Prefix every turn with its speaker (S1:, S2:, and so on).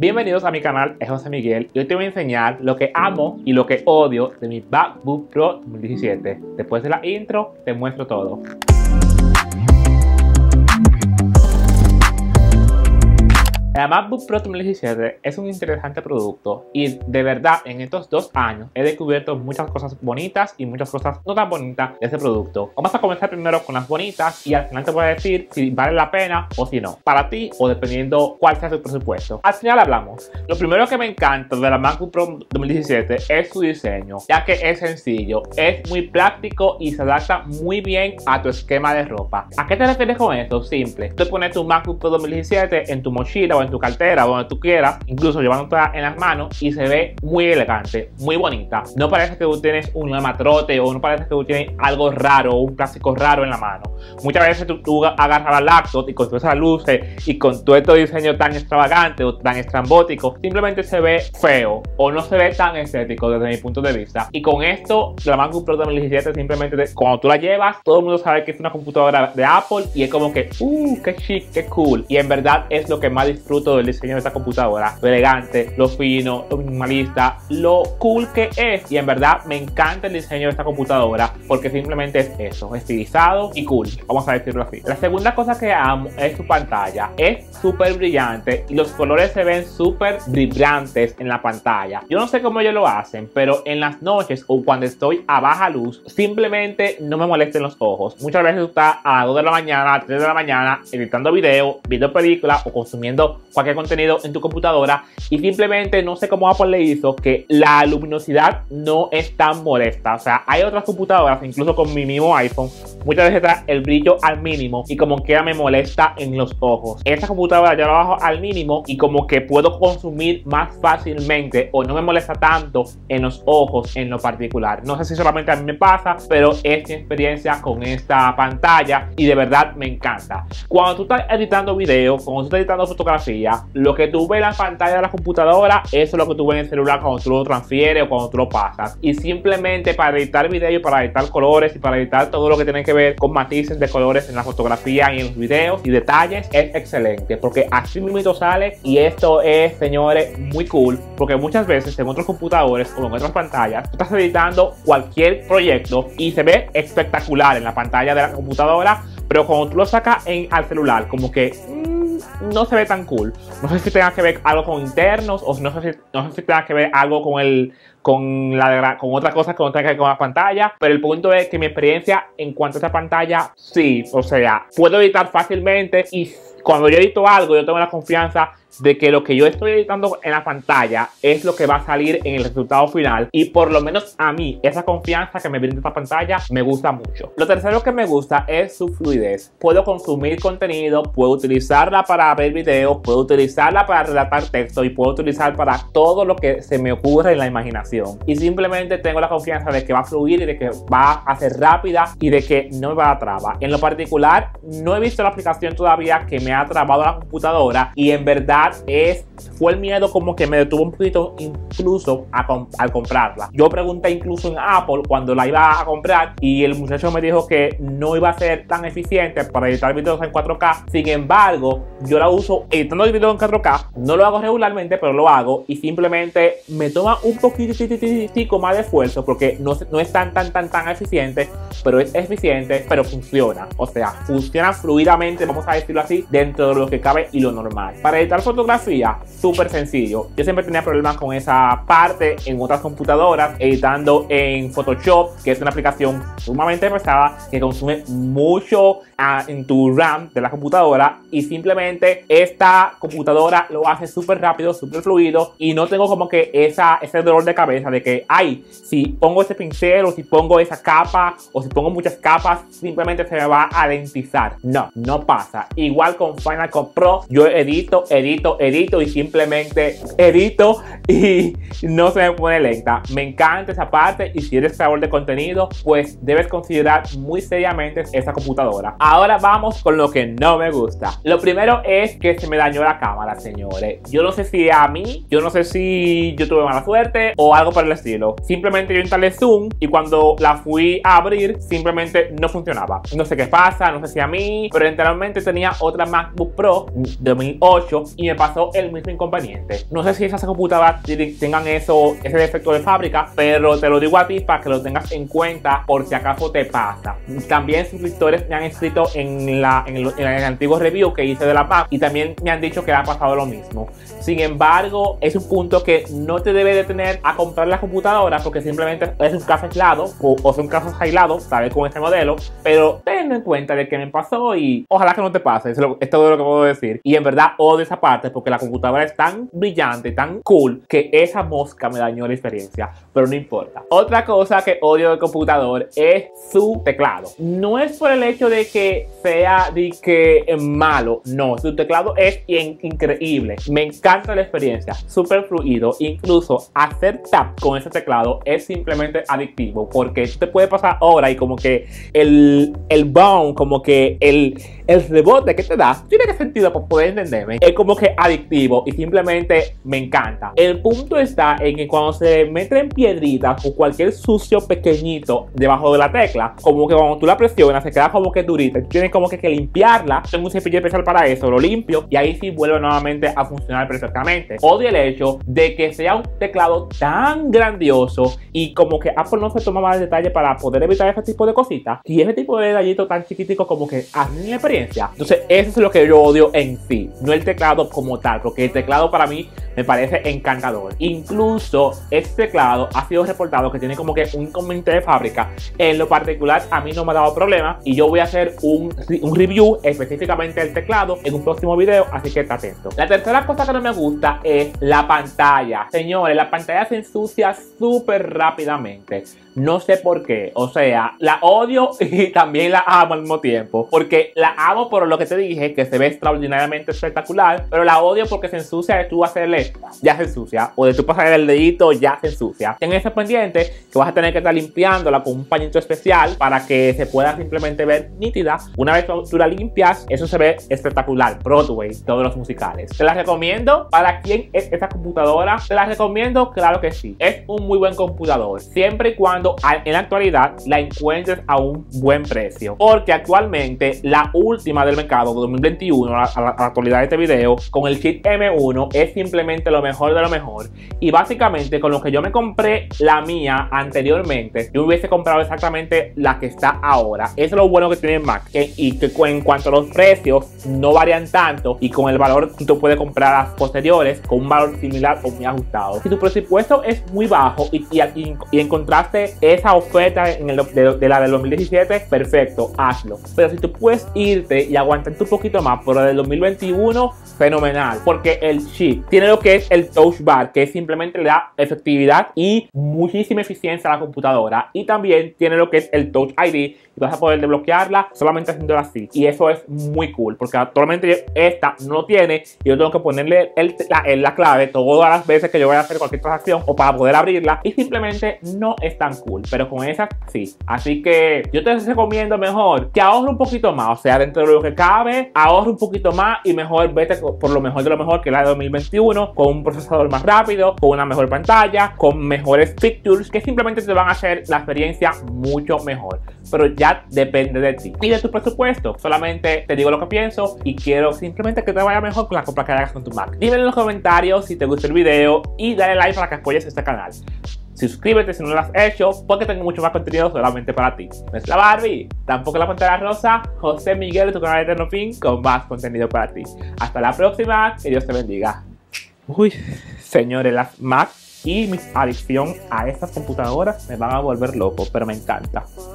S1: Bienvenidos a mi canal, es José Miguel y hoy te voy a enseñar lo que amo y lo que odio de mi MacBook Pro 2017. Después de la intro te muestro todo. La MacBook Pro 2017 es un interesante producto y de verdad en estos 2 años he descubierto muchas cosas bonitas y muchas cosas no tan bonitas de este producto. Vamos a comenzar primero con las bonitas y al final te voy a decir si vale la pena o si no, para ti o dependiendo cuál sea tu presupuesto. Al final hablamos. Lo primero que me encanta de la MacBook Pro 2017 es su diseño, ya que es sencillo, es muy práctico y se adapta muy bien a tu esquema de ropa. ¿A qué te refieres con esto? Simple. Tú pones tu MacBook Pro 2017 en tu mochila o en tu cartera o donde tú quieras, incluso llevándola en las manos y se ve muy elegante, muy bonita. No parece que tú tienes un matrote o no parece que tú tienes algo raro o un plástico raro en la mano. Muchas veces tú agarras la laptop y con todas esas luces y con todo este diseño tan extravagante o tan estrambótico, simplemente se ve feo o no se ve tan estético desde mi punto de vista. Y con esto, la MacBook Pro 2017 simplemente cuando tú la llevas, todo el mundo sabe que es una computadora de Apple y es como que, qué chic, qué cool. Y en verdad es lo que más disfruto del diseño de esta computadora, lo elegante, lo fino, lo minimalista, lo cool que es. Y en verdad me encanta el diseño de esta computadora porque simplemente es eso, estilizado y cool, vamos a decirlo así. La segunda cosa que amo es su pantalla, es súper brillante y los colores se ven súper vibrantes en la pantalla. Yo no sé cómo ellos lo hacen, pero en las noches o cuando estoy a baja luz simplemente no me molesten los ojos. Muchas veces tú estás a las 2 de la mañana, a las 3 de la mañana editando video, viendo películas o consumiendo cualquier contenido en tu computadora y simplemente no sé cómo Apple le hizo que la luminosidad no es tan molesta. O sea, hay otras computadoras, incluso con mi mismo iPhone, muchas veces está el brillo al mínimo y como que me molesta en los ojos. Esta computadora yo la bajo al mínimo y como que puedo consumir más fácilmente o no me molesta tanto en los ojos en lo particular. No sé si solamente a mí me pasa, pero es mi experiencia con esta pantalla y de verdad me encanta. Cuando tú estás editando video, cuando tú estás editando fotografía, lo que tú ves en la pantalla de la computadora, eso es lo que tú ves en el celular cuando tú lo transfieres o cuando tú lo pasas. Y simplemente para editar video y para editar colores y para editar todo lo que tiene que ver con matices de colores en la fotografía y en los videos y detalles, es excelente porque así mismo sale. Y esto es, señores, muy cool porque muchas veces en otros computadores o en otras pantallas tú estás editando cualquier proyecto y se ve espectacular en la pantalla de la computadora, pero cuando tú lo sacas al celular como que no se ve tan cool. No sé si tenga que ver algo con internos o no sé si tenga que ver algo con otra cosa que no tenga que ver con la pantalla, pero el punto es que mi experiencia en cuanto a esta pantalla, sí, o sea, puedo editar fácilmente y cuando yo edito algo, yo tengo la confianza de que lo que yo estoy editando en la pantalla es lo que va a salir en el resultado final y por lo menos a mí esa confianza que me brinda esta pantalla me gusta mucho. Lo tercero que me gusta es su fluidez. Puedo consumir contenido, puedo utilizarla para ver videos, puedo utilizarla para relatar texto y puedo utilizar para todo lo que se me ocurre en la imaginación y simplemente tengo la confianza de que va a fluir y de que va a ser rápida y de que no me va a trabar. En lo particular no he visto la aplicación todavía que me ha trabado la computadora y en verdad fue el miedo como que me detuvo un poquito incluso al comprarla. Yo pregunté incluso en Apple cuando la iba a comprar y el muchacho me dijo que no iba a ser tan eficiente para editar videos en 4K. Sin embargo, yo la uso editando videos en 4K. No lo hago regularmente, pero lo hago y simplemente me toma un poquitico más de esfuerzo porque no es tan eficiente, pero es eficiente, pero funciona. O sea, funciona fluidamente, vamos a decirlo así, dentro de lo que cabe y lo normal. Para editar fotografía, súper sencillo. Yo siempre tenía problemas con esa parte en otras computadoras, editando en Photoshop, que es una aplicación sumamente pesada que consume mucho en tu RAM de la computadora y simplemente esta computadora lo hace súper rápido, súper fluido y no tengo como que ese dolor de cabeza de que, ay, si pongo ese pincel o si pongo esa capa o si pongo muchas capas, simplemente se me va a lentizar. No pasa. Igual con Final Cut Pro, yo edito y simplemente edito y no se me pone lenta. Me encanta esa parte y si eres creador de contenido, pues debes considerar muy seriamente esa computadora. Ahora vamos con lo que no me gusta. Lo primero es que se me dañó la cámara, señores. Yo no sé si a mí, yo no sé si yo tuve mala suerte o algo por el estilo. Simplemente yo instalé Zoom y cuando la fui a abrir, simplemente no funcionaba. No sé qué pasa, no sé si a mí, pero anteriormente tenía otra MacBook Pro 2008 y me pasó el mismo inconveniente. No sé si esas computadoras tengan ese defecto de fábrica, pero te lo digo a ti para que lo tengas en cuenta por si acaso te pasa. También suscriptores me han escrito en el antiguo review que hice de la Mac y también me han dicho que le ha pasado lo mismo. Sin embargo, es un punto que no te debe detener a comprar la computadora porque simplemente es un caso aislado o son casos aislados, tal vez con este modelo, pero ten en cuenta de que me pasó y ojalá que no te pase. Es todo lo que puedo decir. Y en verdad odio esa parte porque la computadora es tan brillante, tan cool, que esa mosca me dañó la experiencia, pero no importa. Otra cosa que odio del computador es su teclado. No es por el hecho de que sea malo, no, su teclado es increíble. Me encanta la experiencia, súper fluido. Incluso hacer tap con ese teclado es simplemente adictivo porque te puede pasar ahora y como que el bounce, como que el rebote que te da, tiene que sentido para poder entenderme, es como que adictivo y simplemente me encanta. El punto está en que cuando se meten piedritas o cualquier sucio pequeñito debajo de la tecla, como que cuando tú la presionas se queda como que durita y tú tienes como que limpiarla. Tengo un cepillo especial para eso, lo limpio y ahí sí vuelve nuevamente a funcionar perfectamente. Odio el hecho de que sea un teclado tan grandioso y como que Apple no se toma más detalle para poder evitar ese tipo de cositas y ese tipo de detallitos tan chiquiticos como que hacen la experiencia. Entonces eso es lo que yo odio en sí, no el teclado como tal, porque el teclado para mí me parece encantador. Incluso este teclado ha sido reportado que tiene como que un inconveniente de fábrica. En lo particular a mí no me ha dado problema y yo voy a hacer un review específicamente del teclado en un próximo video, así que está atento. La tercera cosa que no me gusta es la pantalla. Señores, la pantalla se ensucia súper rápidamente. No sé por qué, o sea, la odio y también la amo al mismo tiempo. Porque la amo por lo que te dije, que se ve extraordinariamente espectacular, pero la odio porque se ensucia de tú hacerle, ya se ensucia, o de tú pasar el dedito, ya se ensucia. Ten ese pendiente que vas a tener que estar limpiándola con un pañito especial para que se pueda simplemente ver nítida. Una vez tú la limpias, eso se ve espectacular. Broadway, todos los musicales. ¿Te la recomiendo? ¿Para quién es esta computadora? ¿Te la recomiendo? Claro que sí. Es un muy buen computador, siempre y cuando en la actualidad la encuentres a un buen precio, porque actualmente la última del mercado de 2021 a la actualidad de este video con el chip M1 es simplemente lo mejor de lo mejor. Y básicamente con lo que yo me compré la mía anteriormente, yo hubiese comprado exactamente la que está ahora. Eso es lo bueno que tiene Mac, y que en cuanto a los precios no varían tanto y con el valor tú puedes comprar las posteriores con un valor similar o muy ajustado. Si tu presupuesto es muy bajo y encontraste esa oferta de la del 2017, perfecto, hazlo. Pero si tú puedes irte y aguantarte un poquito más por la del 2021, fenomenal, porque el chip tiene lo que es el touch bar, que simplemente le da efectividad y muchísima eficiencia a la computadora, y también tiene lo que es el touch ID y vas a poder desbloquearla solamente haciéndolo así, y eso es muy cool porque actualmente esta no lo tiene y yo tengo que ponerle la clave todas las veces que yo voy a hacer cualquier transacción o para poder abrirla, y simplemente no es tan cool, pero con esa sí. Así que yo te recomiendo mejor que ahorre un poquito más, o sea, dentro de lo que cabe, ahorre un poquito más y mejor vete por lo mejor de lo mejor, que es la de 2021, con un procesador más rápido, con una mejor pantalla, con mejores features que simplemente te van a hacer la experiencia mucho mejor. Pero ya depende de ti y de tu presupuesto. Solamente te digo lo que pienso y quiero simplemente que te vaya mejor con la compra que hagas con tu Mac. Dime en los comentarios si te gustó el video y dale like para que apoyes este canal. Suscríbete si no lo has hecho, porque tengo mucho más contenido solamente para ti. No es la Barbie, tampoco la Pantera Rosa, José Miguel de tu canal Eterno Fin con más contenido para ti. Hasta la próxima, que Dios te bendiga. Uy, señores, las Mac y mi adicción a estas computadoras me van a volver loco, pero me encanta.